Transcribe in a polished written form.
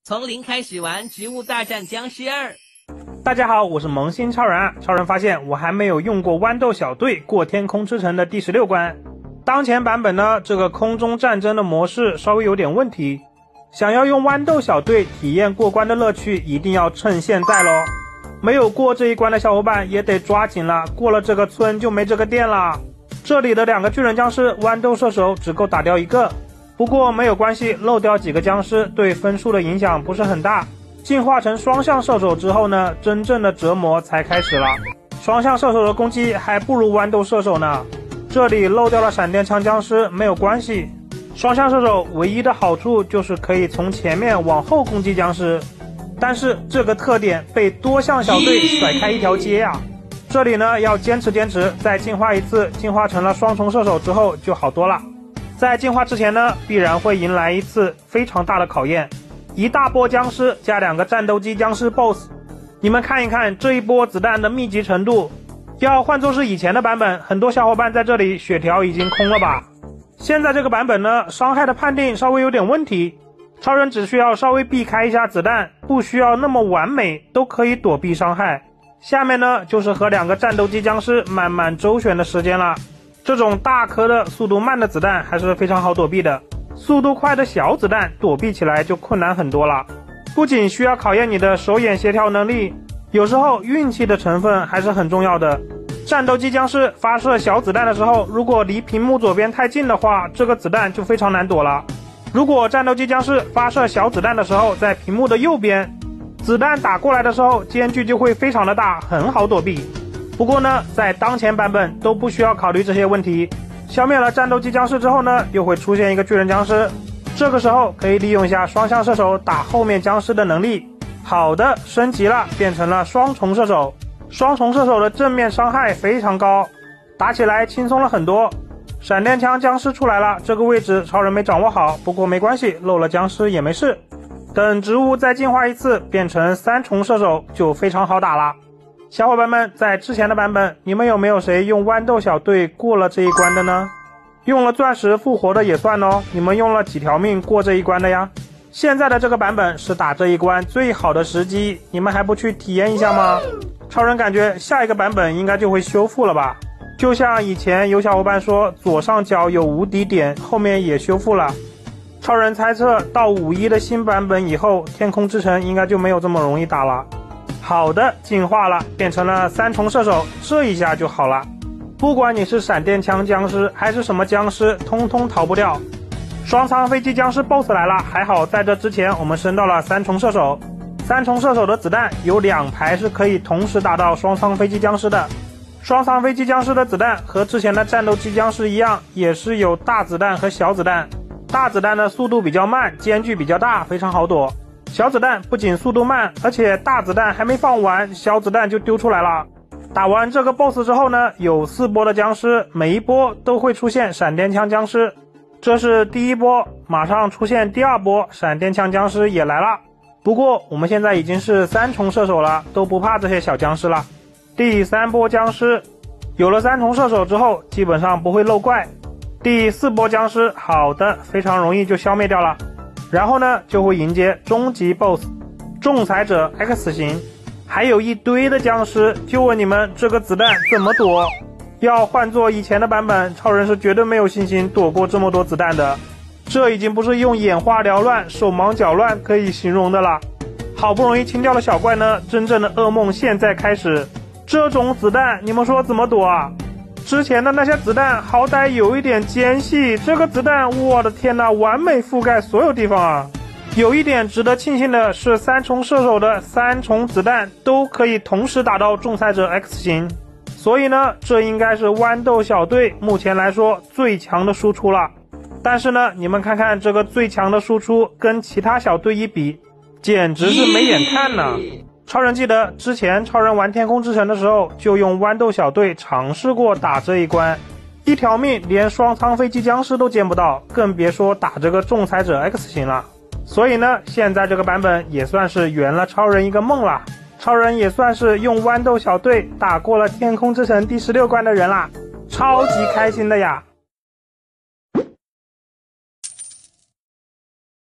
从零开始玩《植物大战僵尸2》。 大家好，我是萌新超人啊。超人发现我还没有用过豌豆小队过天空之城的第16关。当前版本呢，这个空中战争的模式稍微有点问题。想要用豌豆小队体验过关的乐趣，一定要趁现在咯。没有过这一关的小伙伴也得抓紧了，过了这个村就没这个店了。这里的2个巨人僵尸豌豆射手只够打掉1个，不过没有关系，漏掉几个僵尸对分数的影响不是很大。进化成双向射手之后呢，真正的折磨才开始了。双向射手的攻击还不如豌豆射手呢。这里漏掉了闪电枪僵尸没有关系，双向射手唯一的好处就是可以从前面往后攻击僵尸，但是这个特点被多项小队甩开一条街啊。这里呢要坚持坚持，再进化一次，进化成了双重射手之后就好多了。在进化之前呢，必然会迎来一次非常大的考验，一大波僵尸加2个战斗机僵尸 BOSS。 你们看一看这一波子弹的密集程度，要换作是以前的版本，很多小伙伴在这里血条已经空了吧。现在这个版本呢，伤害的判定稍微有点问题，超人只需要稍微避开一下子弹，不需要那么完美都可以躲避伤害。下面呢就是和2个战斗机僵尸慢慢周旋的时间了。这种大颗的速度慢的子弹还是非常好躲避的，速度快的小子弹躲避起来就困难很多了。不仅需要考验你的手眼协调能力，有时候运气的成分还是很重要的。战斗机僵尸发射小子弹的时候，如果离屏幕左边太近的话，这个子弹就非常难躲了。如果战斗机僵尸发射小子弹的时候在屏幕的右边，子弹打过来的时候间距就会非常的大，很好躲避。不过呢，在当前版本都不需要考虑这些问题。消灭了战斗机僵尸之后呢，又会出现一个巨人僵尸，这个时候可以利用一下双向射手打后面僵尸的能力。好的，升级了，变成了双重射手。双重射手的正面伤害非常高，打起来轻松了很多。闪电枪僵尸出来了，这个位置超人没掌握好，不过没关系，漏了僵尸也没事。等植物再进化一次变成3重射手就非常好打了。小伙伴们，在之前的版本，你们有没有谁用豌豆小队过了这一关的呢？用了钻石复活的也算哦，你们用了几条命过这一关的呀？现在的这个版本是打这一关最好的时机，你们还不去体验一下吗？超人感觉下一个版本应该就会修复了吧，就像以前有小伙伴说左上角有无敌点，后面也修复了。超人猜测到5.1的新版本以后，天空之城应该就没有这么容易打了。好的，进化了，变成了3重射手，这一下就好了。不管你是闪电枪僵尸还是什么僵尸，通通逃不掉。双舱飞机僵尸 BOSS 来了，还好在这之前我们升到了3重射手。3重射手的子弹有2排是可以同时打到双舱飞机僵尸的。双舱飞机僵尸的子弹和之前的战斗机僵尸一样，也是有大子弹和小子弹。大子弹的速度比较慢，间距比较大，非常好躲。小子弹不仅速度慢，而且大子弹还没放完，小子弹就丢出来了。打完这个 BOSS 之后呢，有4波的僵尸，每一波都会出现闪电枪僵尸。这是第1波，马上出现第2波，闪电枪僵尸也来了。不过我们现在已经是3重射手了，都不怕这些小僵尸了。第3波僵尸，有了3重射手之后，基本上不会漏怪。第4波僵尸，好的，非常容易就消灭掉了。然后呢，就会迎接终极 BOSS 仲裁者 X 型，还有一堆的僵尸，就问你们这个子弹怎么躲？要换做以前的版本，超人是绝对没有信心躲过这么多子弹的。这已经不是用眼花缭乱、手忙脚乱可以形容的了。好不容易清掉了小怪呢，真正的噩梦现在开始。这种子弹，你们说怎么躲啊？之前的那些子弹好歹有一点间隙，这个子弹，我的天哪，完美覆盖所有地方啊！有一点值得庆幸的是，3重射手的3重子弹都可以同时打到仲裁者 X 型，所以呢，这应该是豌豆小队目前来说最强的输出了。但是呢，你们看看这个最强的输出跟其他小队一比，简直是没眼看呢。超人记得之前超人玩天空之城的时候，就用豌豆小队尝试过打这一关，一条命连双舱飞机僵尸都见不到，更别说打这个仲裁者 X 型了。所以呢，现在这个版本也算是圆了超人一个梦啦。超人也算是用豌豆小队打过了天空之城第16关的人啦，超级开心的呀。